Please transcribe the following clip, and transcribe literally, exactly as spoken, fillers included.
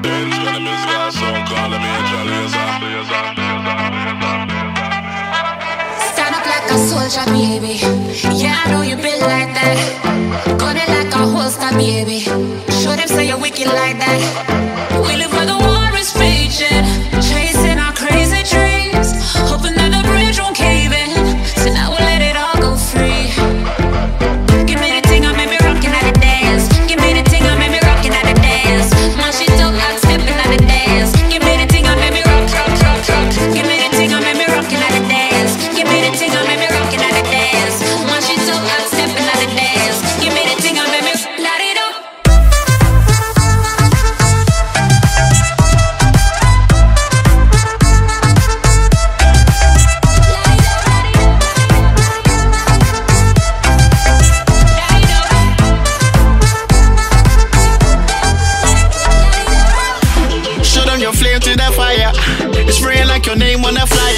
Stand up like a soldier, baby. Yeah, I know you built like that. Gun it like a holster, baby. Show them say you're wicked like that. We live where the war is raging, chasing our crazy dreams, hoping that the bridge won't cave in. So now we'll let it all go free. Give me the thing, I made me rockin' at the dance. Give me the thing, I made me rockin' at the dance. My shit dope, I'm stepping at the dance. Give me the thing, I made me rock, rock, rock, rock. Give me the thing, I made me rockin' at the dance. Give me the thing, I made me rockin' at the dance. My shit dope, I'm stepping at the dance. Give me the thing, I made me light it up. Show them your flame to the fire. It's spraying like your name on the flyer.